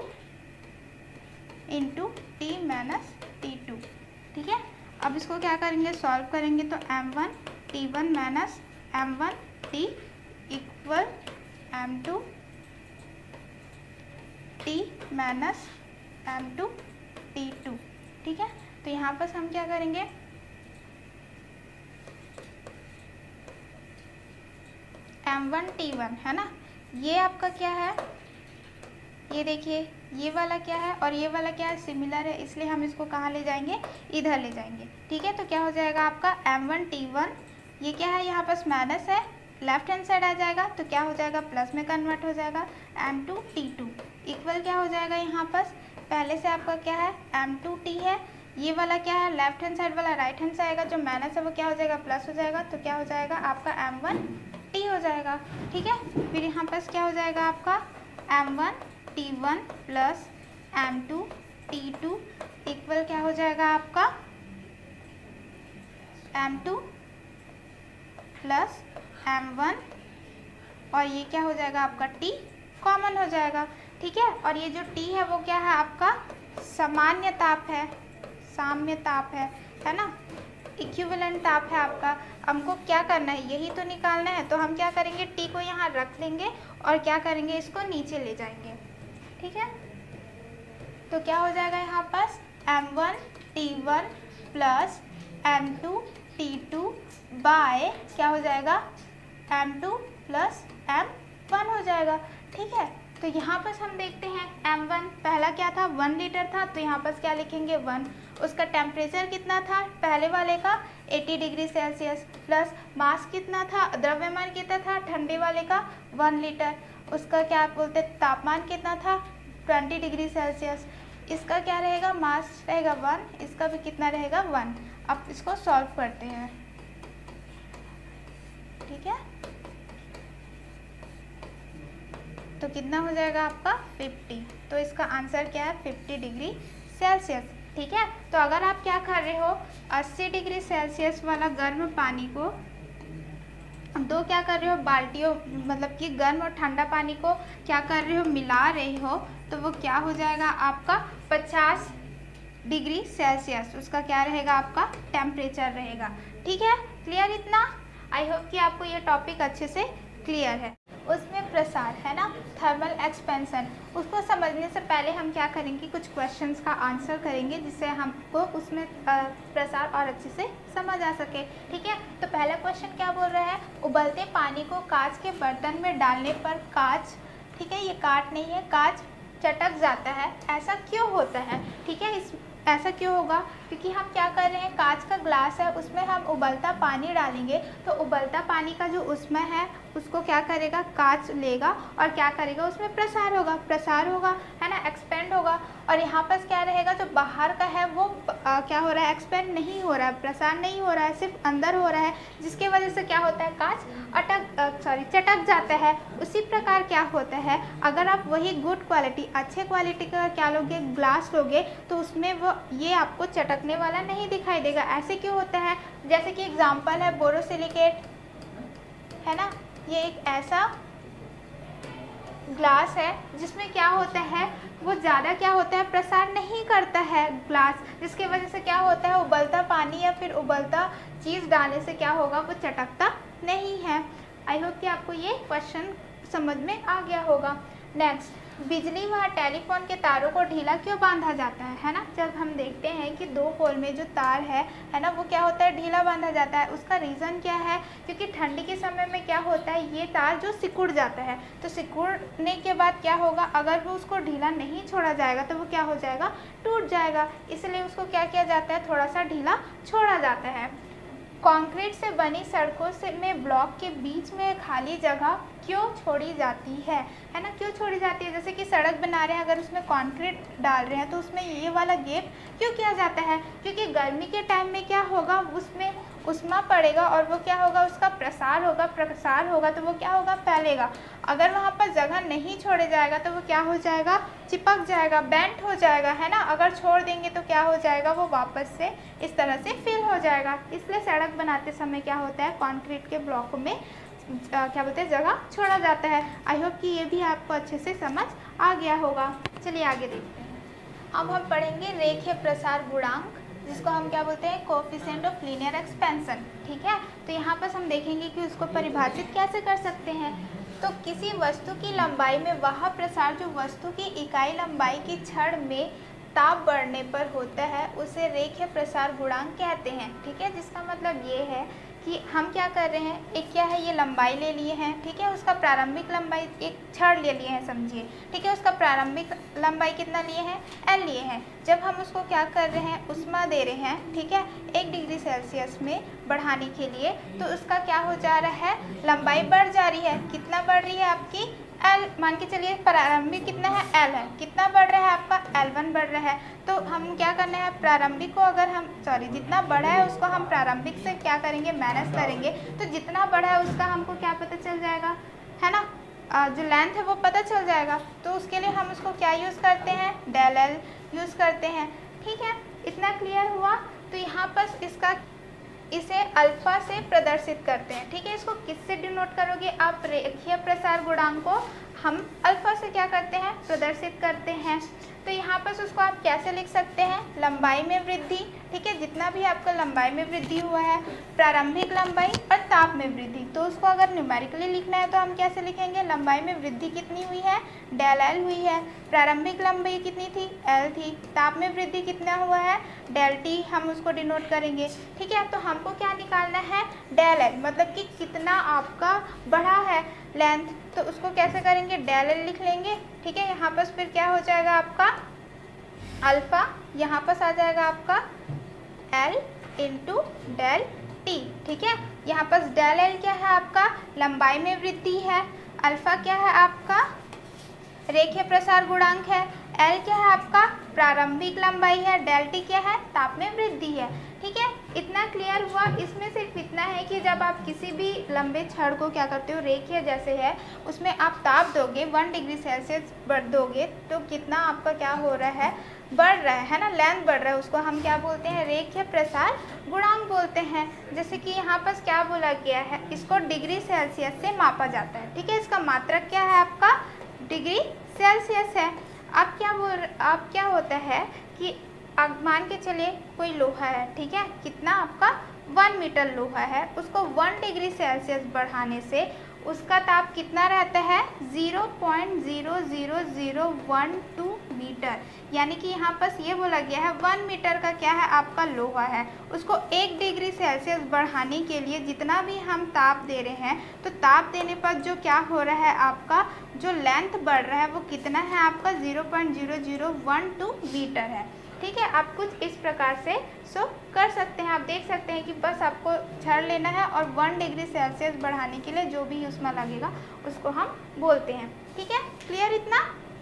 into T minus T two. ठीक है, अब इसको क्या करेंगे, सॉल्व करेंगे, तो M one T one minus M one T equal M two T minus M two T two. ठीक है, तो यहाँ पर हम क्या करेंगे, एम वन टी वन है ना, ये आपका क्या है, ये देखिए ये वाला क्या है और ये वाला क्या है, सिमिलर है, इसलिए हम इसको कहाँ ले जाएंगे, इधर ले जाएंगे। ठीक है, तो क्या हो जाएगा आपका एम वन टी वन, ये क्या है, यहाँ पास माइनस है, लेफ्ट हैंड साइड आ जाएगा, तो क्या हो जाएगा, प्लस में कन्वर्ट हो जाएगा, M two T two equal क्या हो जाएगा, यहाँ पर पहले से आपका क्या है, एम टू टी है, ये वाला क्या है, लेफ्ट हैंड साइड वाला राइट हैंड से आएगा, जो माइनस है वो क्या हो जाएगा, प्लस हो जाएगा, तो क्या हो जाएगा आपका एम वन टी हो जाएगा। ठीक है, फिर यहाँ पर क्या हो जाएगा आपका M one T one plus M two T two equal क्या हो जाएगा आपका M two plus M one, और ये क्या हो जाएगा आपका टी कॉमन हो जाएगा। ठीक है, और ये जो टी है वो क्या है आपका सामान्य ताप है, साम्य ताप है है ना, इक्विवेलेंट ताप है आपका। हमको क्या करना है, यही तो निकालना है, तो हम क्या करेंगे, टी को यहाँ रख देंगे और क्या करेंगे, इसको नीचे ले जाएंगे। ठीक है, तो क्या हो जाएगा यहाँ पास M one T one plus M two T two by क्या हो जाएगा M two plus M one हो जाएगा। ठीक है, तो यहाँ पर हम देखते हैं एम वन पहला क्या था, वन लीटर था, तो यहाँ पर क्या लिखेंगे वन, उसका टेम्परेचर कितना था पहले वाले का अस्सी डिग्री सेल्सियस, प्लस मास कितना था, द्रव्यमान कितना था ठंडे वाले का वन लीटर, उसका क्या बोलते हैं तापमान कितना था बीस डिग्री सेल्सियस, इसका क्या रहेगा मास रहेगा वन, इसका भी कितना रहेगा वन। अब इसको सॉल्व करते हैं। ठीक है, तो कितना हो जाएगा आपका पचास, तो इसका आंसर क्या है पचास डिग्री सेल्सियस। ठीक है, तो अगर आप क्या कर रहे हो अस्सी डिग्री सेल्सियस वाला गर्म पानी को दो क्या कर रहे हो बाल्टियों, मतलब कि गर्म और ठंडा पानी को क्या कर रहे हो मिला रहे हो, तो वो क्या हो जाएगा आपका पचास डिग्री सेल्सियस, उसका क्या रहेगा आपका टेम्परेचर रहेगा। ठीक है, क्लियर इतना, आई होप कि आपको ये टॉपिक अच्छे से क्लियर है। उसमें प्रसार, है ना, थर्मल एक्सपेंशन, उसको समझने से पहले हम क्या करेंगे, कुछ क्वेश्चंस का आंसर करेंगे जिससे हमको उसमें प्रसार और अच्छे से समझ आ सके। ठीक है, तो पहला क्वेश्चन क्या बोल रहा है, उबलते पानी को कांच के बर्तन में डालने पर कांच, ठीक है, ये काट नहीं है, कांच चटक जाता है, ऐसा क्यों होता है। ठीक है, इस ऐसा क्यों होगा, क्योंकि हम क्या कर रहे हैं, कांच का ग्लास है, उसमें हम उबलता पानी डालेंगे तो उबलता पानी का जो उसमें है उसको क्या करेगा, कांच लेगा और क्या करेगा, उसमें प्रसार होगा, प्रसार होगा, है ना, एक्सपेंड होगा। और यहाँ पर क्या रहेगा, जो बाहर का है वो आ, क्या हो रहा है, एक्सपेंड नहीं हो रहा है, प्रसार नहीं हो रहा है, सिर्फ अंदर हो रहा है, जिसकी वजह से क्या होता है, कांच अटक सॉरी चटक जाता है। उसी प्रकार क्या होता है, अगर आप वही गुड क्वालिटी, अच्छे क्वालिटी का क्या लोगे, ग्लास लोगे, तो उसमें वो ये आपको चटकने वाला नहीं दिखाई देगा। ऐसे क्यों होता है, जैसे कि एग्जांपल है बोरोसिलिकेट, है ना, ये एक ऐसा ग्लास है जिसमें क्या होता है, वो ज़्यादा क्या होता है, प्रसार नहीं करता है ग्लास, जिसकी वजह से क्या होता है, उबलता पानी या फिर उबलता चीज़ डालने से क्या होगा, वो चटकता नहीं है। आई होप कि आपको ये क्वेश्चन समझ में आ गया होगा। नेक्स्ट, बिजली व टेलीफोन के तारों को ढीला क्यों बांधा जाता है, है ना, जब हम देखते हैं कि दो पोल में जो तार है है ना, वो क्या होता है, ढीला बांधा जाता है। उसका रीज़न क्या है, क्योंकि ठंडी के समय में क्या होता है, ये तार जो सिकुड़ जाता है, तो सिकुड़ने के बाद क्या होगा, अगर वो उसको ढीला नहीं छोड़ा जाएगा तो वो क्या हो जाएगा, टूट जाएगा, इसलिए उसको क्या किया जाता है, थोड़ा सा ढीला छोड़ा जाता है। कंक्रीट से बनी सड़कों से में ब्लॉक के बीच में खाली जगह क्यों छोड़ी जाती है, है ना, क्यों छोड़ी जाती है, जैसे कि सड़क बना रहे हैं, अगर उसमें कंक्रीट डाल रहे हैं तो उसमें ये वाला गैप क्यों किया जाता है, क्योंकि गर्मी के टाइम में क्या होगा, उसमें उष्मा पड़ेगा और वो क्या होगा, उसका प्रसार होगा, प्रसार होगा तो वो क्या होगा, फैलेगा। अगर वहाँ पर जगह नहीं छोड़े जाएगा तो वो क्या हो जाएगा, चिपक जाएगा, बेंट हो जाएगा, है ना, अगर छोड़ देंगे तो क्या हो जाएगा, वो वापस से इस तरह से फिल हो जाएगा। इसलिए सड़क बनाते समय क्या होता है, कंक्रीट के ब्लॉक में आ, क्या बोलते हैं, जगह छोड़ा जाता है। आई होप कि ये भी आपको अच्छे से समझ आ गया होगा। चलिए आगे देखते हैं। अब हम पढ़ेंगे रेखीय प्रसार गुणांक, जिसको हम क्या बोलते हैं, कोएफिशिएंट ऑफ लीनियर एक्सपेंशन। ठीक है, तो यहाँ पर हम देखेंगे कि उसको परिभाषित कैसे कर सकते हैं। तो किसी वस्तु की लंबाई में वह प्रसार जो वस्तु की इकाई लंबाई की क्षण में ताप बढ़ने पर होता है उसे रेखीय प्रसार गुणांक कहते हैं। ठीक है, जिसका मतलब ये है कि हम क्या कर रहे हैं, एक क्या है, ये लंबाई ले लिए हैं, ठीक है, उसका प्रारंभिक लंबाई एक क्षण ले लिए हैं, समझिए, ठीक है, उसका प्रारंभिक लंबाई कितना लिए हैं, एल लिए हैं। जब हम उसको क्या कर रहे हैं, उष्मा दे रहे हैं, ठीक है, एक डिग्री सेल्सियस में बढ़ाने के लिए, तो उसका क्या हो जा रहा है, लंबाई बढ़ जा रही है। कितना बढ़ रही है आपकी, एल, मान के चलिए प्रारंभिक कितना है, एल है, कितना बढ़ रहा है आपका, एल वन बढ़ रहा है। तो हम क्या करना है, प्रारंभिक को अगर हम सॉरी जितना बड़ा है उसको हम प्रारंभिक से क्या करेंगे, माइनस करेंगे, तो जितना बड़ा है उसका हमको क्या पता चल जाएगा, है ना, आ, जो लेंथ है वो पता चल जाएगा। तो उसके लिए हम उसको क्या यूज़ करते हैं, डेल एल यूज़ करते हैं। ठीक है, इतना क्लियर हुआ। तो यहाँ पर इसका इसे अल्फा से प्रदर्शित करते हैं। ठीक है, इसको किससे डिनोट करोगे आप, रेखीय प्रसार गुणांक को हम अल्फा से क्या करते हैं, प्रदर्शित करते हैं। तो यहाँ पर उसको आप कैसे लिख सकते हैं, लंबाई में वृद्धि, ठीक है, जितना भी आपका लंबाई में वृद्धि हुआ है, प्रारंभिक लंबाई और ताप में वृद्धि। तो उसको अगर न्यूमेरिकली लिखना है तो हम कैसे लिखेंगे, लंबाई में वृद्धि कितनी हुई है, डेल एल हुई है, प्रारंभिक लंबाई कितनी थी, एल थी, ताप में वृद्धि कितना हुआ है, डेल टी, हम उसको डिनोट करेंगे। ठीक है, तो हमको क्या निकालना है, डेल एल, मतलब कि कितना आपका बढ़ा है लेंथ, तो उसको कैसे करेंगे, डेल एल लिख लेंगे। ठीक है, यहाँ पर फिर क्या हो जाएगा आपका अल्फा, यहाँ पर आ जाएगा आपका एल इंटू डेल टी। ठीक है, यहाँ पर डेल एल क्या है आपका, लंबाई में वृद्धि है, अल्फा क्या है आपका, रेखीय प्रसार गुणांक है, एल क्या है आपका, प्रारंभिक लंबाई है, डेल टी क्या है, ताप में वृद्धि है। ठीक है, इतना क्लियर हुआ। इसमें सिर्फ इतना है कि जब आप किसी भी लंबे छड़ को क्या करते हो, रेखीय जैसे है, उसमें आप ताप दोगे, वन डिग्री सेल्सियस बढ़ दोगे तो कितना आपका क्या हो रहा है, बढ़ रहा है, है ना, लेंथ बढ़ रहा है, उसको हम क्या बोलते हैं, रेखीय प्रसार गुणांक बोलते हैं। जैसे कि यहाँ पर क्या बोला गया है, इसको डिग्री सेल्सियस से मापा जाता है। ठीक है, इसका मात्रक क्या है आपका, डिग्री सेल्सियस है। अब क्या बोल अब क्या होता है कि अब मान के चलिए कोई लोहा है, ठीक है, कितना आपका वन मीटर लोहा है उसको वन डिग्री सेल्सियस बढ़ाने से उसका ताप कितना रहता है, zero point zero zero zero one two metre. यानी कि यहाँ पर ये बोला गया है वन मीटर का क्या है आपका लोहा है, उसको एक डिग्री सेल्सियस बढ़ाने के लिए जितना भी हम ताप दे रहे हैं, तो ताप देने पर जो क्या हो रहा है आपका जो लेंथ बढ़ रहा है वो कितना है आपका zero point zero zero one two metre है। ठीक है, आप कुछ इस प्रकार से सो कर सकते हैं। आप देख सकते हैं कि बस आपको छड़ लेना है और वन डिग्री सेल्सियस बढ़ाने के लिए जो भी उसमें लगेगा उसको हम बोलते हैं। ठीक है, क्लियर इतना?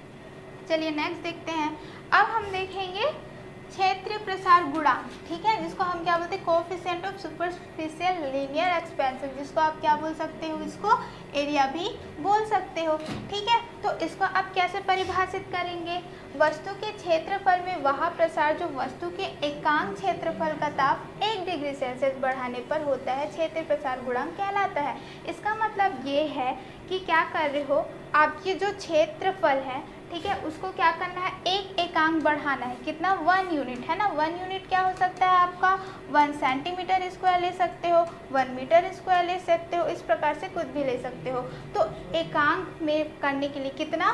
चलिए नेक्स्ट देखते हैं। अब हम देखेंगे क्षेत्रीय प्रसार गुणांक। ठीक है, जिसको हम क्या बोलते हैं, coefficient of superficial linear expansion, जिसको आप क्या बोल सकते हो, इसको एरिया भी बोल सकते हो। ठीक है, तो इसको आप कैसे परिभाषित करेंगे, वस्तु के क्षेत्रफल में वह प्रसार जो वस्तु के एकांक क्षेत्रफल का ताप एक डिग्री सेल्सियस बढ़ाने पर होता है, क्षेत्रीय प्रसार गुणांक कहलाता है। इसका मतलब ये है कि क्या कर रहे हो, आपकी जो क्षेत्रफल है, ठीक है, उसको क्या करना है, एक एकांक बढ़ाना है। कितना, वन यूनिट है ना। वन यूनिट क्या हो सकता है आपका, वन सेंटीमीटर स्क्वायर ले सकते हो, वन मीटर स्क्वायर ले सकते हो, इस प्रकार से कुछ भी ले सकते हो। तो एकांक में करने के लिए कितना,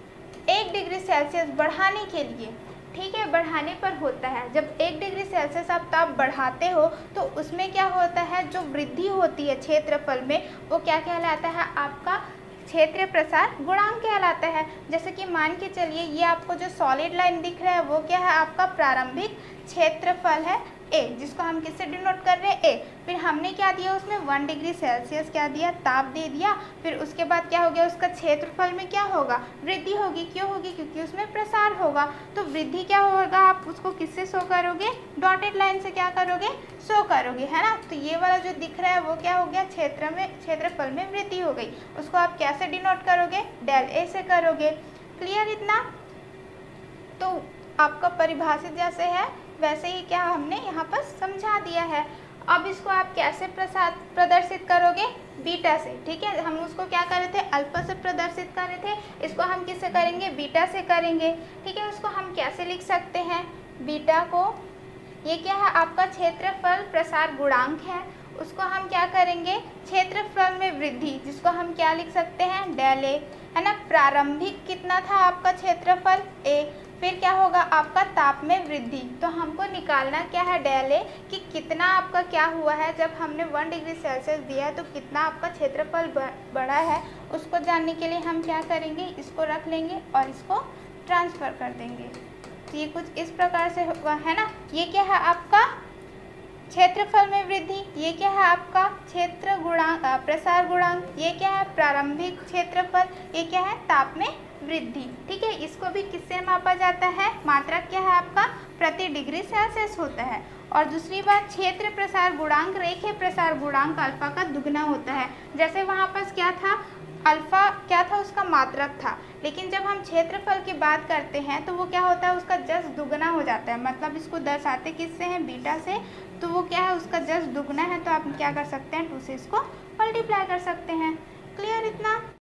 एक डिग्री सेल्सियस बढ़ाने के लिए, ठीक है, बढ़ाने पर होता है। जब एक डिग्री सेल्सियस आप ताप बढ़ाते हो तो उसमें क्या होता है, जो वृद्धि होती है क्षेत्रफल में वो क्या कहलाता है आपका क्षेत्रीय प्रसार गुणांक कहलाता है। जैसे कि मान के चलिए ये आपको जो सॉलिड लाइन दिख रहा है वो क्या है आपका प्रारंभिक क्षेत्रफल है ए, जिसको हम किससे डिनोट कर रहे हैं, ए। फिर हमने क्या दिया उसमें वन डिग्री सेल्सियस क्या दिया, ताप दे दिया। फिर उसके बाद क्या हो गया, उसका क्षेत्रफल में क्या होगा, वृद्धि होगी। क्यों होगी, क्योंकि उसमें प्रसार होगा। तो वृद्धि क्या होगा, आप उसको किससे शो करोगे, डॉटेड लाइन से क्या करोगे, शो करोगे, है ना। तो ये वाला जो दिख रहा है वो क्या हो गया, क्षेत्र में क्षेत्रफल में वृद्धि हो गई। उसको आप कैसे डिनोट करोगे, डेल ए से करोगे। क्लियर इतना? तो आपका परिभाषित जैसे है वैसे ही क्या हमने यहाँ पर समझा दिया है। अब इसको आप कैसे प्रसाद प्रदर्शित करोगे, बीटा से। ठीक है, हम उसको क्या कर रहे थे, अल्फा से प्रदर्शित कर रहे थे, इसको हम किससे करेंगे, बीटा से करेंगे। ठीक है, उसको हम कैसे लिख सकते हैं, बीटा को, ये क्या है आपका क्षेत्रफल प्रसार गुणांक है, उसको हम क्या करेंगे, क्षेत्रफल में वृद्धि, जिसको हम क्या लिख सकते हैं, डेल ए, है ना। प्रारंभिक कितना था आपका क्षेत्रफल, ए। फिर क्या होगा आपका ताप में वृद्धि, तो हमको निकालना क्या है, डेल ए, कि कितना आपका क्या हुआ है, जब हमने वन डिग्री सेल्सियस दिया है तो कितना आपका क्षेत्रफल बढ़ा है। उसको जानने के लिए हम क्या करेंगे, इसको रख लेंगे और इसको ट्रांसफ़र कर देंगे। तो ये कुछ इस प्रकार से होगा, है ना। ये क्या है आपका क्षेत्रफल में वृद्धि, ये क्या है आपका क्षेत्र गुणांक, प्रसार गुणांक, ये क्या है प्रारंभिक क्षेत्रफल, ये क्या है ताप में वृद्धि। ठीक है, इसको भी किससे मापा जाता है, मात्रक क्या है आपका प्रति डिग्री सेल्सियस होता है। और दूसरी बात, क्षेत्र प्रसार गुणांक रेखीय प्रसार गुणांक अल्फा का दुगना होता है। जैसे वहाँ पास क्या था, अल्फा क्या था, उसका मात्रक था, लेकिन जब हम क्षेत्रफल की बात करते हैं तो वो क्या होता है, उसका जस्ट दुगना हो जाता है। मतलब इसको दर्शाते किससे हैं, बीटा से, तो वो क्या है उसका जस्ट दुगना है। तो आप क्या कर सकते हैं, टू से इसको मल्टीप्लाई कर सकते